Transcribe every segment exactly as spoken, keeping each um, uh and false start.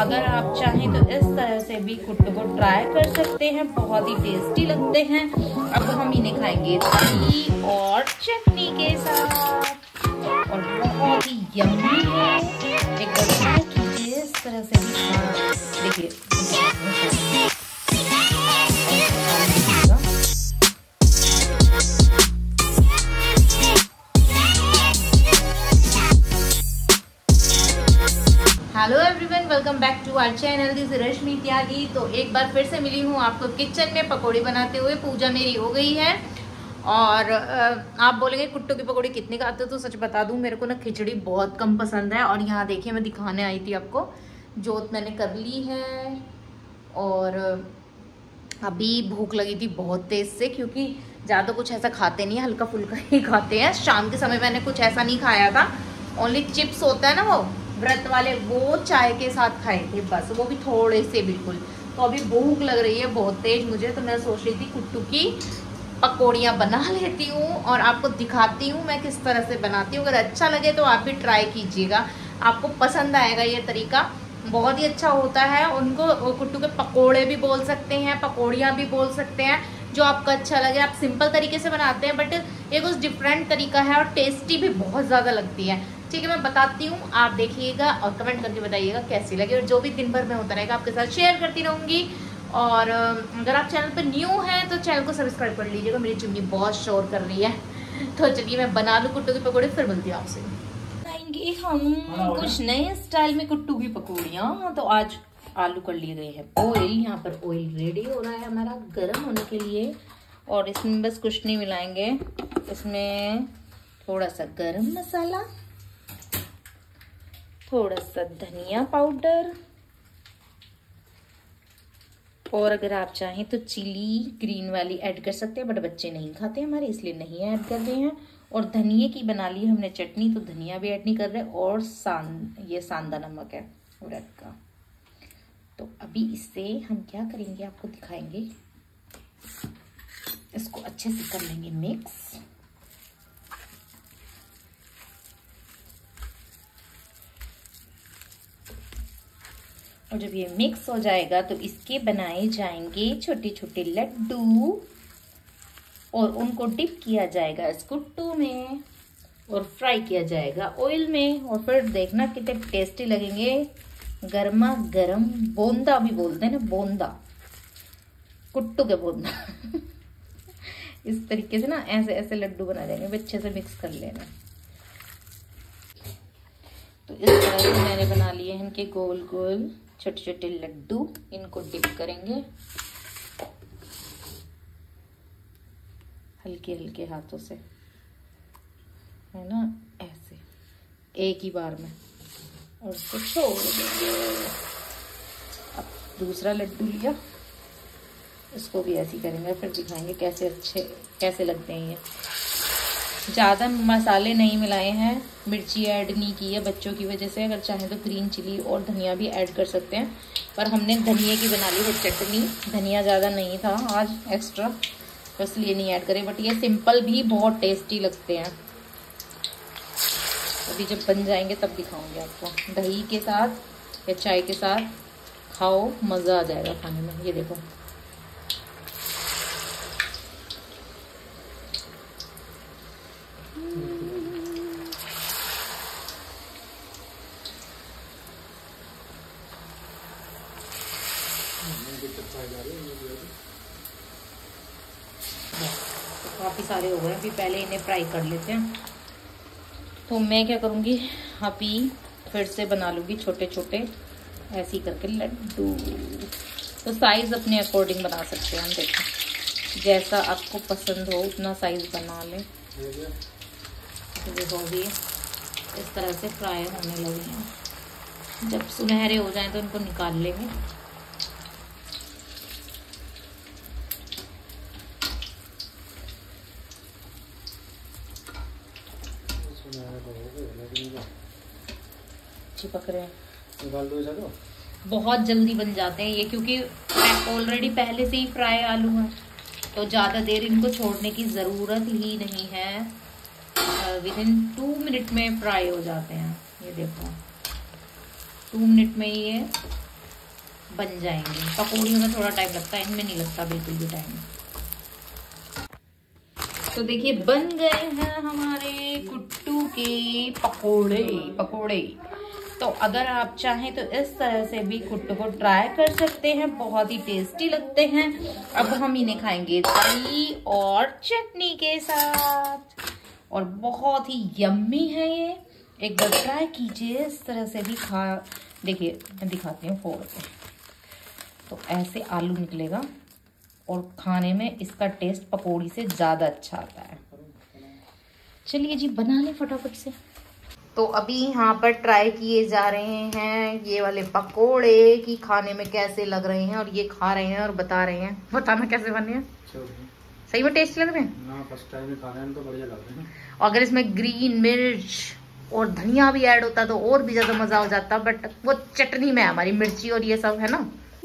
अगर आप चाहें तो इस तरह से भी कुट्टू को ट्राई कर सकते हैं, बहुत ही टेस्टी लगते हैं। अब हम इन्हें खाएंगे दही और चटनी के साथ और बहुत ही यम्मी है। एक बार ट्राई कीजिए इस तरह से भी। देखिए hello everyone, welcome back to our channel. This is Rashmi Tyagi. तो एक बार फिर से मिली हूँ आपको किचन में पकौड़ी बनाते हुए। पूजा मेरी हो गई है और आप बोलेंगे कुट्टू की पकौड़ी कितनी खाते हो, तो सच बता दूँ मेरे को ना खिचड़ी बहुत कम पसंद है। और यहाँ देखिए मैं दिखाने आई थी आपको, जोत मैंने कर ली है और अभी भूख लगी थी बहुत तेज से, क्योंकि ज़्यादा कुछ ऐसा खाते नहीं है, हल्का फुल्का ही खाते हैं। शाम के समय मैंने कुछ ऐसा नहीं खाया था, ओनली चिप्स होता है ना वो व्रत वाले, वो चाय के साथ खाए थे बस, वो भी थोड़े से बिल्कुल। तो अभी भूख लग रही है बहुत तेज मुझे, तो मैं सोच रही थी कुट्टू की पकौड़ियाँ बना लेती हूँ और आपको दिखाती हूँ मैं किस तरह से बनाती हूँ। अगर अच्छा लगे तो आप भी ट्राई कीजिएगा, आपको पसंद आएगा ये तरीका, बहुत ही अच्छा होता है। उनको कुट्टू के पकोड़े भी बोल सकते हैं, पकौड़ियाँ भी बोल सकते हैं, जो आपको अच्छा लगे। आप सिंपल तरीके से बनाते हैं बट ये कुछ डिफरेंट तरीका है और टेस्टी भी बहुत ज़्यादा लगती है। ठीक है, मैं बताती हूँ, आप देखिएगा और कमेंट करके बताइएगा कैसी लगी। और जो भी दिन भर में होता रहेगा आपके साथ शेयर करती रहूँगी। और अगर आप चैनल पर न्यू हैं तो चैनल को सब्सक्राइब कर लीजिएगा। मेरी चिमनी बहुत शोर कर रही है, तो चलिए मैं बना लूँ कुट्टू की पकौड़े, फिर मिलती हूँ आपसे। बनाएंगे हम कुछ नए स्टाइल में कुट्टू की पकौड़ियाँ। तो आज आलू कर लिए गए हैं ऑयल, यहाँ पर ऑयल रेडी हो रहा है हमारा गर्म होने के लिए। और इसमें बस कुछ नहीं मिलाएंगे, इसमें थोड़ा सा गरम मसाला, थोड़ा सा धनिया पाउडर, और अगर आप चाहें तो चिली ग्रीन वाली ऐड कर सकते हैं, बट बच्चे नहीं खाते हमारे, इसलिए नहीं ऐड कर रहे हैं। और धनिए की बना ली हमने चटनी, तो धनिया भी ऐड नहीं कर रहे। और सान ये सांदा नमक है व्रत का। तो अभी इससे हम क्या करेंगे आपको दिखाएंगे, इसको अच्छे से कर लेंगे मिक्स। और जब ये मिक्स हो जाएगा तो इसके बनाए जाएंगे छोटे छोटे लड्डू और उनको डिप किया जाएगा इस कुट्टू में और फ्राई किया जाएगा ऑयल में। और फिर देखना कितने टेस्टी लगेंगे, गर्मा गर्म। बोंदा भी बोलते हैं ना, बोंदा, कुट्टू के बोंदा इस तरीके से ना ऐसे ऐसे लड्डू बना देंगे, अच्छे से मिक्स कर लेना। तो इस तरह से मैंने बना लिए हैं इनके गोल गोल छोटे छोटे लड्डू। इनको डिप करेंगे हल्के हल्के हाथों से, है ना, ऐसे एक ही बार में, और इसको छोड़ देंगे। अब दूसरा लड्डू लिया, इसको भी ऐसे ही करेंगे, फिर दिखाएंगे कैसे अच्छे कैसे लगते हैं ये। ज़्यादा मसाले नहीं मिलाए हैं, मिर्ची ऐड नहीं की है बच्चों की वजह से। अगर चाहें तो ग्रीन चिली और धनिया भी ऐड कर सकते हैं, पर हमने धनिया की बना ली है चटनी। धनिया ज़्यादा नहीं था आज एक्स्ट्रा, तो इसलिए नहीं ऐड करें। बट ये सिंपल भी बहुत टेस्टी लगते हैं। अभी जब बन जाएंगे तब दिखाऊंगी आपको। दही के साथ या चाय के साथ खाओ, मज़ा आ जाएगा खाने में। ये देखो, तो काफ़ी सारे हो गए। अभी पहले इन्हें फ्राई कर लेते हैं। तो मैं क्या करूँगी, अभी फिर से बना लूँगी छोटे छोटे ऐसे ही करके लड्डू। तो साइज़ अपने अकॉर्डिंग बना सकते हैं हम, देखो जैसा आपको पसंद हो उतना साइज़ बना लें। तो देखो अभी इस तरह से फ्राई होने लगे हैं। जब सुनहरे हो जाएं तो इनको निकाल लेंगे। चिपक रहे हैं, बहुत जल्दी बन जाते हैं ये, क्योंकि ऑलरेडी पहले से ही फ्राई आलू है, तो ज़्यादा देर इनको छोड़ने की ज़रूरत ही नहीं है। विद इन टू मिनट में फ्राई हो जाते हैं। ये देखो टू मिनट में ये बन जाएंगे। पकौड़ियों में थोड़ा टाइम लगता है, इनमें नहीं लगता बिल्कुल भी टाइम। तो देखिए बन गए हैं हमारे कुट्टू के पकोड़े पकोड़े तो अगर आप चाहें तो इस तरह से भी कुट्टू को ट्राई कर सकते हैं, बहुत ही टेस्टी लगते हैं। अब हम इन्हें खाएंगे दही और चटनी के साथ और बहुत ही यम्मी है ये। एक बार ट्राई कीजिए, इस तरह से भी खा। देखिए मैं दिखाती हूँ फोड़ के, तो ऐसे आलू निकलेगा और खाने में इसका टेस्ट पकौड़ी से ज़्यादा अच्छा आता है। चलिए जी बना लें फटाफट से। तो अभी यहाँ पर ट्राई किए जा रहे हैं ये वाले पकोड़े कि खाने में कैसे लग रहे हैं, और ये खा रहे हैं और बता रहे हैं। बताना कैसे बने हैं? सही में टेस्टी लग रहे हैं ना? फर्स्ट टाइम खा रहे हैं तो बढ़िया लग रहे हैं। अगर इसमें ग्रीन मिर्च और धनिया भी ऐड होता तो और भी ज्यादा मजा हो जाता, बट वो चटनी में हमारी मिर्ची और ये सब है ना।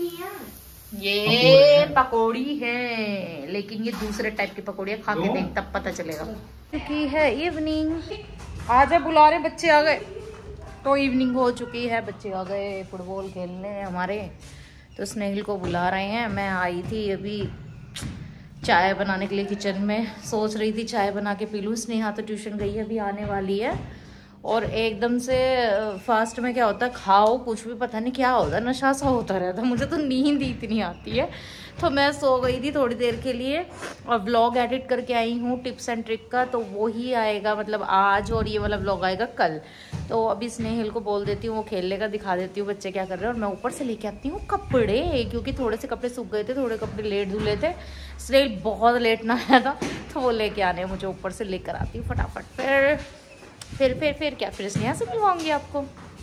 ये पकौड़ी है, लेकिन ये दूसरे टाइप की पकौड़ी है, खा के देख तब पता चलेगा। क्योंकि है इवनिंग, आजा बुला रहे बच्चे आ गए, तो इवनिंग हो चुकी है, बच्चे आ गए फुटबॉल खेलने हमारे, तो स्नेहिल को बुला रहे हैं। मैं आई थी अभी चाय बनाने के लिए किचन में, सोच रही थी चाय बना के पी लूँ। स्नेहा तो ट्यूशन गई है, अभी आने वाली है। और एकदम से फास्ट में क्या होता है, खाओ कुछ भी पता नहीं क्या होता है, नशा सा होता रहता है। मुझे तो नींद ही इतनी आती है, तो मैं सो गई थी थोड़ी देर के लिए और व्लॉग एडिट करके आई हूँ टिप्स एंड ट्रिक का, तो वो ही आएगा मतलब आज, और ये वाला व्लॉग आएगा कल। तो अभी स्नेहिल को बोल देती हूँ वो खेल लेगा, दिखा देती हूँ बच्चे क्या कर रहे हैं, और मैं ऊपर से लेके आती हूँ कपड़े, क्योंकि थोड़े से कपड़े सूख गए थे, थोड़े कपड़े लेट धुले थे। स्नेहिल बहुत लेट ना आया था, तो वो लेके आने मुझे ऊपर से लेकर आती हूँ फटाफट। फिर फिर फिर फिर क्या फिर स्नेहा से मिलवाऊंगी आपको।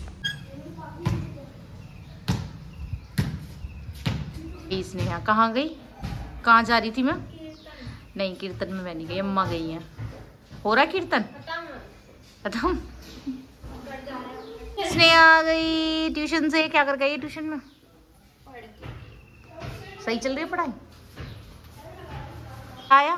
स्नेहा कहाँ गई? कहाँ जा रही थी मैं? नहीं कीर्तन में मैं नहीं गई, अम्मा गई हैं। हो रहा कीर्तन खत्म। स्नेहा आ गई ट्यूशन से। क्या कर गई ट्यूशन में? सही चल रही है पढ़ाई? आया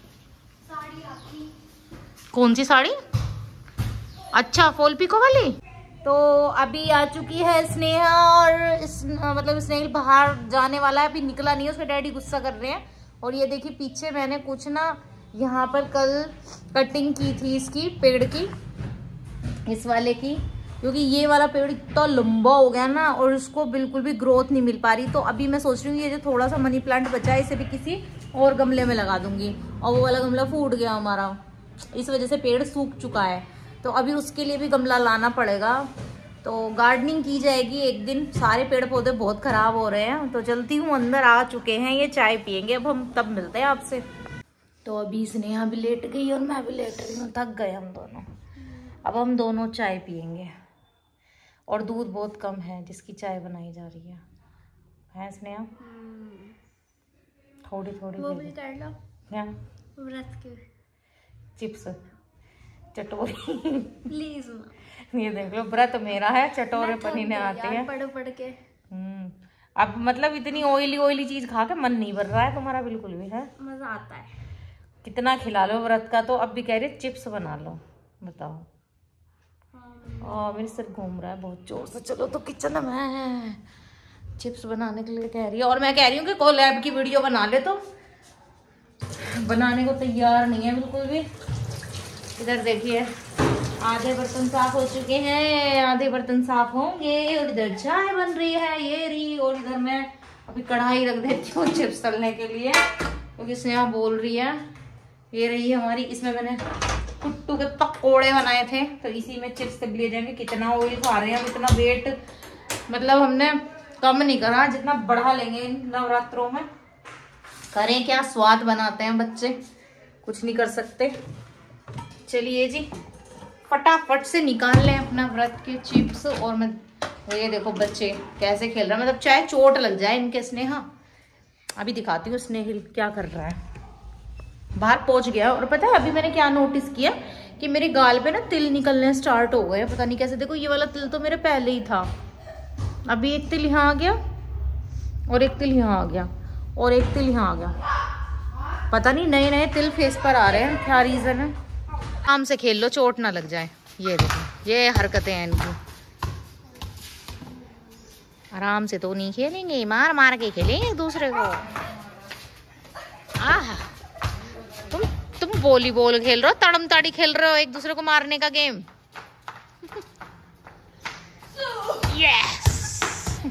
कौन सी साड़ी? अच्छा फॉल पिको वाली। तो अभी आ चुकी है स्नेहा, और इस, मतलब स्नेहिल बाहर जाने वाला है, अभी निकला नहीं है, उसके डैडी गुस्सा कर रहे हैं। और ये देखिए पीछे मैंने कुछ ना यहाँ पर कल कटिंग की थी इसकी पेड़ की, इस वाले की, क्योंकि ये वाला पेड़ इतना लंबा हो गया ना और उसको बिल्कुल भी ग्रोथ नहीं मिल पा रही। तो अभी मैं सोच रही हूँ ये जो थोड़ा सा मनी प्लांट बचा है इसे भी किसी और गमले में लगा दूंगी, और वो वाला गमला फूट गया हमारा, इस वजह से पेड़ सूख चुका है। तो अभी उसके लिए भी गमला लाना पड़ेगा, तो गार्डनिंग की जाएगी एक दिन। सारे पेड़ पौधे बहुत खराब हो रहे हैं, तो चलती हूँ, अंदर आ चुके हैं ये, चाय पियेंगे अब हम, तब मिलते हैं आपसे। तो अभी स्नेहा भी लेट गई और मैं भी लेट गई हूँ, थक गए हम दोनों। अब हम दोनों चाय पियेंगे, और दूध बहुत कम है जिसकी चाय बनाई जा रही है, है स्नेहा? थोड़ी थोड़ी वो भी कर लो क्या? व्रत के चिप्स चटोरी प्लीज। ये देख लो व्रत मेरा है, चटोरे पनीने आते हैं पढ़ पढ़ के। हम्म अब मतलब इतनी ऑयली ऑयली चीज खा के मन नहीं भर रहा है तुम्हारा बिल्कुल भी? है मजा आता है, कितना खिला लो व्रत का। तो अब भी कह रहे चिप्स बना लो, बताओ। हाँ मेरे सिर घूम रहा है बहुत जोर से। चलो तो किचन में चिप्स बनाने के लिए कह रही है, और मैं कह रही हूँ कि कोलैब की वीडियो बना ले, तो बनाने को तैयार नहीं है बिल्कुल भी। इधर देखिए आधे बर्तन साफ हो चुके हैं, आधे बर्तन साफ होंगे, और इधर चाय बन रही है ये रही, और इधर मैं अभी कढ़ाई रख देती हूँ चिप्स तलने के लिए, क्योंकि स्नेहा बोल रही है। ये रही हमारी, इसमें मैंने कुट्टू के पकोड़े बनाए थे, तो इसी में चिप्स तल लिए जाएंगे। कितना ऑयल खा रहे हैं, इतना वेट मतलब हमने कम नहीं करा, जितना बढ़ा लेंगे इन नवरात्रों में। करें क्या, स्वाद बनाते हैं बच्चे, कुछ नहीं कर सकते। चलिए जी फटाफट से निकाल लें अपना व्रत के चिप्स। और मैं ये देखो बच्चे कैसे खेल रहे हैं, मतलब चाहे चोट लग जाए इनके। स्नेहा अभी दिखाती हूँ स्नेहिल क्या कर रहा है, बाहर पहुंच गया। और पता है अभी मैंने क्या नोटिस किया कि मेरे गाल पे ना तिल निकलने स्टार्ट हो गए, पता नहीं कैसे। देखो ये वाला तिल तो मेरे पहले ही था, अभी एक तिल यहाँ आ गया, और एक तिल यहाँ आ गया, और एक तिल यहाँ आ गया। पता नहीं नए नए तिल फेस पर आ रहे हैं, क्या रीजन है। आराम से खेल लो, चोट ना लग जाए। ये देखो ये हरकतें हैं इनकी। आराम से तो नहीं खेलेंगे, मार मार के खेलेंगे एक दूसरे को। आह, तुम तुम वॉलीबॉल खेल रहे हो, तड़म ताड़ी खेल रहे हो एक दूसरे को मारने का गेम। यस।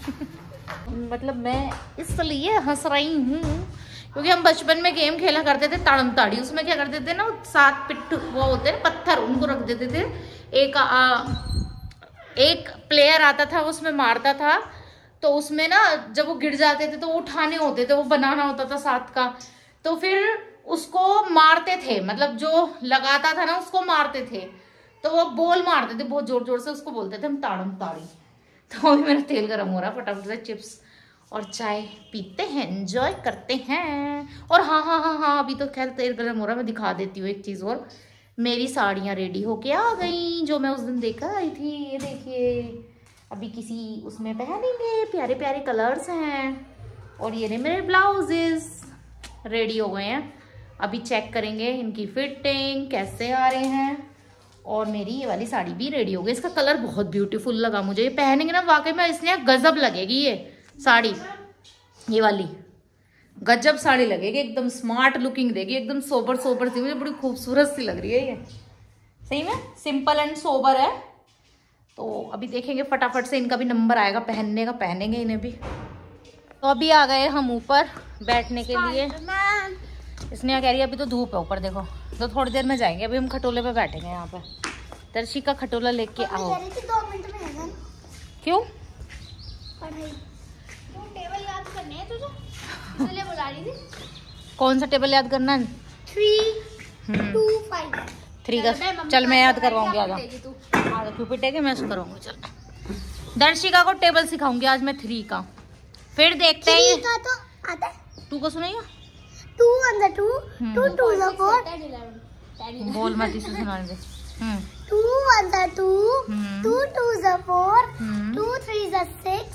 मतलब मैं इसलिए हंस रही हूँ क्योंकि हम बचपन में गेम खेला करते थे तड़म ताड़ी। उसमें क्या करते थे ना, सात पिट्ठू वो होते हैं पत्थर, उनको रख देते थे। एक आ, एक प्लेयर आता था, उसमें मारता था, तो उसमें ना जब वो गिर जाते थे तो वो उठाने होते थे, वो बनाना होता था सात का। तो फिर उसको मारते थे, मतलब जो लगाता था ना उसको मारते थे, तो वो बॉल मारते थे बहुत जोर जोर से, उसको बोलते थे हम ताड़म ताड़ी। तो अभी मेरा तेल गर्म हो रहा है, फटाफट से चिप्स और चाय पीते हैं, एंजॉय करते हैं। और हाँ हाँ हाँ हाँ अभी तो खैर तेल गर्म हो रहा है, मैं दिखा देती हूँ एक चीज़ और। मेरी साड़ियाँ रेडी होके आ गई जो मैं उस दिन देखा आई थी। ये देखिए, अभी किसी उसमें पहनेंगे, प्यारे प्यारे कलर्स हैं। और ये मेरे ब्लाउजेस रेडी हो गए हैं, अभी चेक करेंगे इनकी फिटिंग कैसे आ रहे हैं। और मेरी ये वाली साड़ी भी रेडी हो गई, इसका कलर बहुत ब्यूटीफुल लगा मुझे। ये पहनेंगे ना वाकई में इसने गजब लगेगी ये साड़ी, ये वाली गजब साड़ी लगेगी, एकदम स्मार्ट लुकिंग देगी, एकदम सोबर सोबर सी, मुझे बड़ी खूबसूरत सी लग रही है ये। सही में सिंपल एंड सोबर है। तो अभी देखेंगे फटाफट से, इनका भी नंबर आएगा पहनने का, पहनेंगे इन्हें भी। तो अभी आ गए हम ऊपर बैठने के लिए। इसने कह रही है अभी तो धूप है ऊपर, देखो तो थोड़ी देर में जाएंगे। अभी हम खटोले पे बैठेंगे यहाँ पे। दर्शी का खटोला लेके आओ। दो मिनट में है ना? क्यों? पढ़ाई वो टेबल याद करने है तुझे, इसलिए बुला रही थी। कौन सा टेबल याद करना है? थ्री टू फाइव थ्री का। चल मैं याद करवाऊंगी, आजा आजा क्यों पिटेगी, मैं उसको करूँगी। चल दर्शिका को टेबल सिखाऊंगी आज मैं थ्री का, फिर देखते हैं। का तो आता है, टू का सुनाइए। Two one the two, two two the four, बोल मत इसे सुनाने दे। Two one the two, two two the four, two three the six,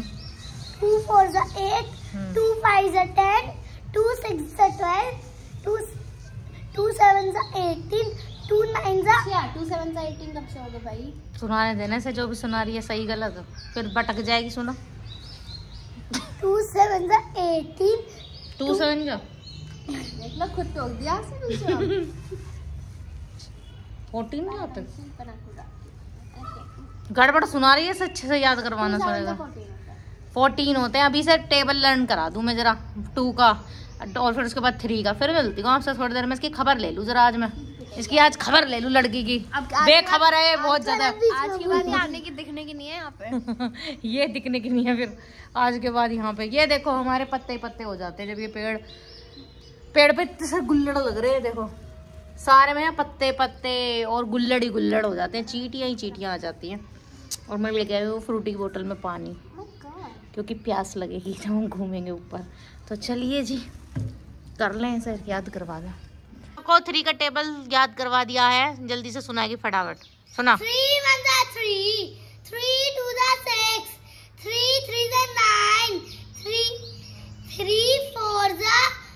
two four the eight, two five the ten, two six the twelve, two two seven the eighteen, two nine the क्या two seven the eighteen कब से होगा भाई? सुनाने देने से, जो भी सुना रही है सही गलत फिर भटक जाएगी। सुनो two seven the eighteen, two seven जा देख लो खुद टोक दिया से फोर्टीन नहीं होते, गड़बड़ सुना रही है, से अच्छे से याद करवाना पड़ेगा। फोर्टीन होते हैं। अभी से टेबल लर्न करा दूं मैं जरा टू का, और फिर उसके बाद थ्री का। फिर मिलती हूँ आपसे थोड़ी देर में। इसकी खबर ले लूँ जरा आज मैं, इसकी आज खबर ले लूँ लड़की की। बेखबर है बहुत ज्यादा। आज के बाद आने की दिखने की नहीं है यहाँ पे। ये दिखने की नहीं है फिर आज के बाद यहाँ पे। ये देखो हमारे पत्ते ही पत्ते हो जाते हैं जब ये पेड़ पेड़ पे इतने गुल्लड़ लग रहे हैं। देखो सारे में पत्ते पत्ते और गुल्लड़ ही गुल्लड़ हो जाते हैं, चींटियाँ ही चींटियाँ आ जाती हैं। और मैं लेके आई हूँ फ्रूटी की बोतल में पानी, क्योंकि प्यास लगेगी जब हम घूमेंगे ऊपर। तो चलिए जी कर लें सर, याद करवा दें। को थ्री का टेबल याद करवा दिया है, जल्दी से सुनाएगी फटाफट। सुना। Three one the three, three two the six, three three the nine, three three four the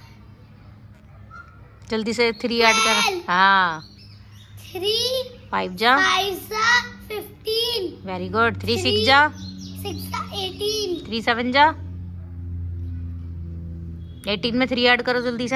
जल्दी से थ्री ऐड कर। हाँ थ्री फाइव जा five the fifteen, very good. Three six जा six the eighteen, three seven जा eighteen में three add करो जल्दी से।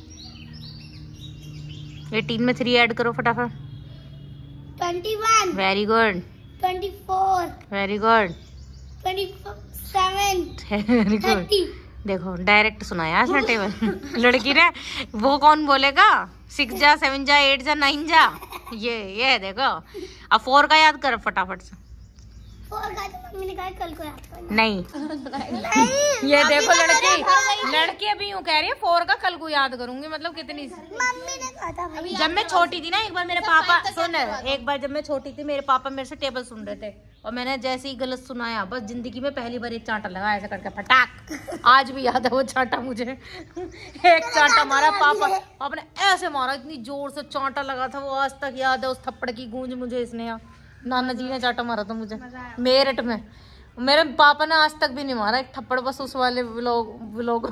एटीन में थ्री ऐड करो फटाफट। Twenty one, very good. Twenty four, very good. Twenty seven, very good. Thirty. देखो डायरेक्ट सुनाया आज ना टेबल लड़की ने। वो कौन बोलेगा सिक्स जा सेवन जा एट जा नाइन जा। ये ये देखो अब फोर का याद कर फटाफट से। फोर का तो मम्मी ने कहा कल को याद करना। नहीं, नहीं। ये देखो लड़की लड़की अभी यूं कह रही है फोर का कल को याद करूंगी, मतलब कितनी। मम्मी ने कहा था भाई। जब मैं छोटी थी ना, एक बार मेरे पापा सुन एक बार जब मैं छोटी थी मेरे पापा मेरे से टेबल सुन रहे थे और मैंने जैसे ही गलत सुनाया, बस जिंदगी में पहली बार एक चांटा लगा ऐसा करके फटाक। आज भी याद है वो चांटा मुझे। एक चांटा मारा पापा पापा ने ऐसे मारा, इतनी जोर से चांटा लगा था वो आज तक याद है। उस थप्पड़ की गूंज मुझे इसने यहाँ नाना जी ने चांटा मारा था मुझे मेरठ में। मेरे पापा ने आज तक भी नहीं मारा एक थप्पड़, बस उस वाले vlog vlog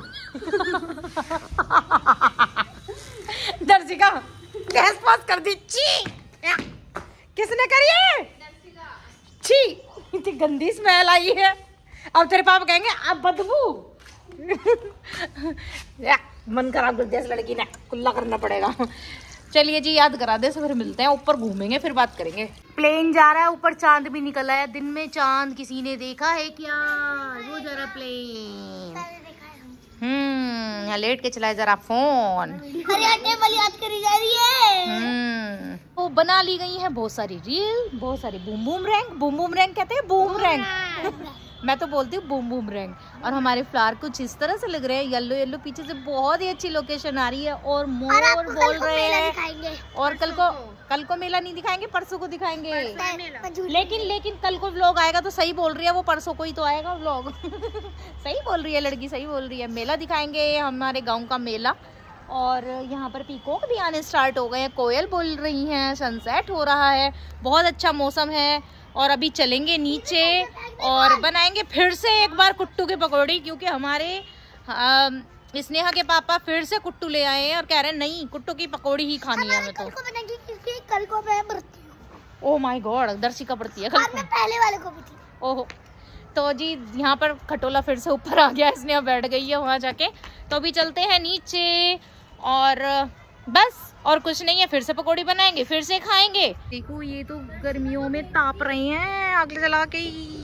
Darshika gas pass कर दी। ची किसने करी है? छी इतनी गंदी स्मेल आई है। अब तेरे पापा कहेंगे अब बदबू। मन खराब कर दिया इस लड़की ने, कुल्ला करना पड़ेगा। चलिए जी, याद करा दे, फिर मिलते हैं, ऊपर घूमेंगे फिर बात करेंगे। प्लेन जा रहा है ऊपर, चांद भी निकल आया। दिन में चांद किसी ने देखा है क्या? वो जा रहा प्लेन। हम्म यहाँ लेट के चलाए जरा फोन। याद करी जा रही है। हम्म वो बना ली गई है बहुत सारी रील, बहुत सारी boom boom rank. Boom boom rank कहते हैं, बूम रैंक। मैं तो बोलती हूँ बूम बूम रैंक। और हमारे फ्लावर कुछ इस तरह से लग रहे हैं, येलो येलो, पीछे से बहुत ही अच्छी लोकेशन आ रही है। और मोर बोल रहे हैं। और कल को कल को मेला नहीं दिखाएंगे, परसों को दिखाएंगे। लेकिन लेकिन कल को व्लॉग आएगा तो सही बोल रही है वो, परसों को ही तो आएगा व्लॉग। सही बोल रही है लड़की, सही बोल रही है। मेला दिखाएंगे, हमारे गाँव का मेला। और यहाँ पर पीकॉक भी आने स्टार्ट हो गए हैं, कोयल बोल रही हैं, सनसेट हो रहा है, बहुत अच्छा मौसम है। और अभी चलेंगे नीचे और बनाएंगे फिर से एक बार कुट्टू की पकौड़ी, क्योंकि हमारे स्नेहा के पापा फिर से कुट्टू ले आए हैं और कह रहे हैं नहीं, कुट्टू की पकौड़ी ही खानी है हमें। तो कल को मैं बरती हूँ। ओह माय गॉड, दर्शिका पड़ती है कल को। पहले वाले को भी थी। ओहो, तो जी यहाँ पर खटोला फिर से ऊपर आ गया, स्नेहा बैठ गई है वहाँ जाके। तो अभी चलते हैं नीचे और बस, और कुछ नहीं है, फिर से पकौड़ी बनाएंगे, फिर से खाएंगे। देखो ये तो गर्मियों में ताप रहे हैं आग जला के।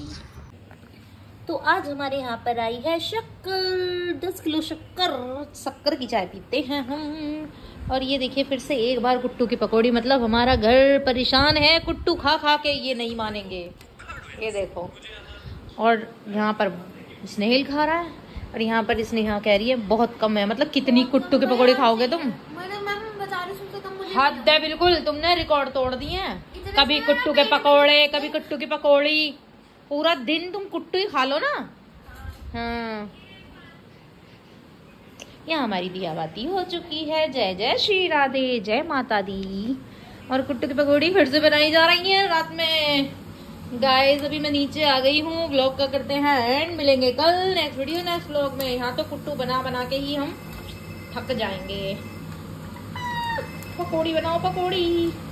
तो आज हमारे यहाँ पर आई है शक्कर, दस किलो शक्कर। शक्कर की चाय पीते हैं हम। और ये देखिए फिर से एक बार कुट्टू की पकौड़ी, मतलब हमारा घर परेशान है कुट्टू खा खा के, ये नहीं मानेंगे। ये देखो, और यहाँ पर स्नेहिल खा रहा है और यहाँ पर स्नेहा कह रही है बहुत कम है। मतलब कितनी कुट्टू की पकौड़ी खाओगे तुम? हद है बिल्कुल, तुमने रिकॉर्ड तोड़ दिए हैं। कभी कुट्टू के पकौड़े, कभी कुट्टू की पकौड़ी, पूरा दिन तुम कुट्टू ही खा लो ना। हाँ, यहाँ हमारी दिया बाती हो चुकी है। जय जय श्री राधे, जय माता दी। और कुट्टू की पकौड़ी फिर से बनाई जा रही है रात में। गाइस अभी मैं नीचे आ गई हूँ, व्लॉग का करते हैं एंड, मिलेंगे कल नेक्स्ट वीडियो नेक्स्ट व्लॉग में। यहाँ तो कुट्टू बना बना के ही हम थक जाएंगे। पकौड़ी बनाओ पकौड़ी।